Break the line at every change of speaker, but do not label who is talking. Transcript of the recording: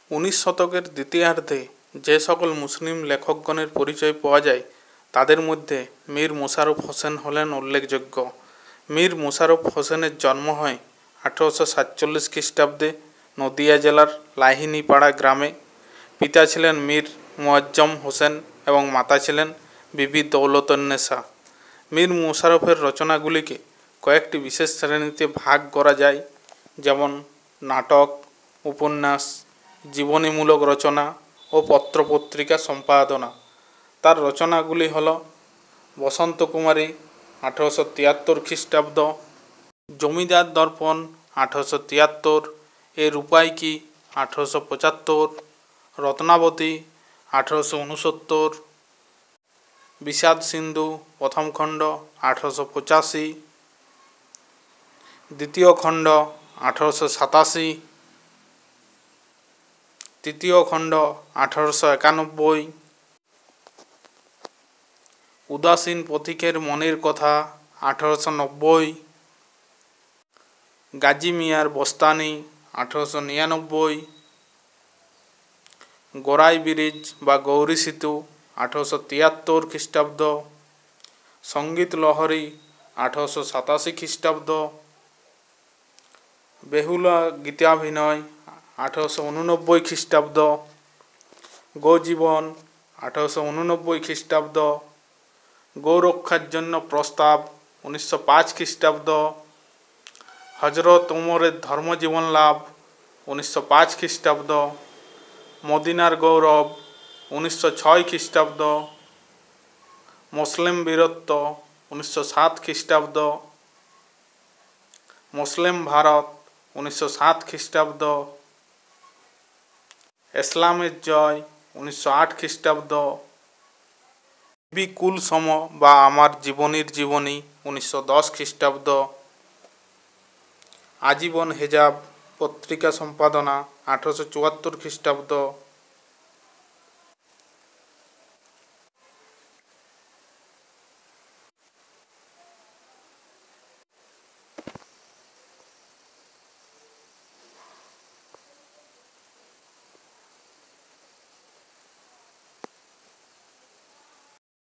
উনিশ শতকের দ্বিতীয়ার্ধে যে সকল মুসলিম লেখকগণের পরিচয় পাওয়া যায় তাদের মধ্যে মীর মোশাররফ হোসেন হলেন উল্লেখযোগ্য। মীর মোশাররফ হোসেনের জন্ম হয় 1847 খ্রিস্টাব্দে নদিয়া জেলার লাহিনীপাড়া গ্রামে। পিতা ছিলেন মীর মুয়াজ্জম হোসেন এবং মাতা ছিলেন বিবি দৌলতন্নেসা। মীর মোশাররফের রচনাগুলিকে কয়েকটি বিশেষ শ্রেণীতে ভাগ করা যায়, যেমন নাটক, উপন্যাস, জীবনীমূলক রচনা ও পত্রপত্রিকা সম্পাদনা। তার রচনাগুলি হল বসন্ত কুমারী 1873 খ্রিস্টাব্দ, জমিদার দর্পণ 1873, এ রূপাই কি 1875, রত্নাবতী 1869, বিষাদ সিন্ধু প্রথম খণ্ড 1885, দ্বিতীয় খণ্ড 1887, তৃতীয় খণ্ড 1891, উদাসীন পথিকের মনের কথা 1890, গাজী মিয়ার বস্তানি 1899, গোরাই ব্রিজ বা গৌরী সেতু 1873 খ্রিস্টাব্দ, সঙ্গীত লহরী 1887 খ্রিস্টাব্দ, বেহুলা গীতাভিনয় 1889 খ্রিস্টাব্দ, গোজীবন 1889 খ্রিস্টাব্দ, গৌরক্ষার জন্য প্রস্তাব 1905 খ্রিস্টাব্দ, হজরত ওমরের ধর্মজীবন লাভ 1905 খ্রিস্টাব্দ, মদিনার গৌরব 1906 খ্রিস্টাব্দ, মুসলিম বীরত্ব 1907 খ্রিস্টাব্দ, মুসলিম ভারত 1907 খ্রিস্টাব্দ, ইসলামের জয় 1908 খ্রিস্টাব্দ, বিকুল সম বা আমার জীবনীর জীবনী 1910 খ্রিস্টাব্দ, আজীবন হেজাব পত্রিকা সম্পাদনা 1874 খ্রিস্টাব্দ,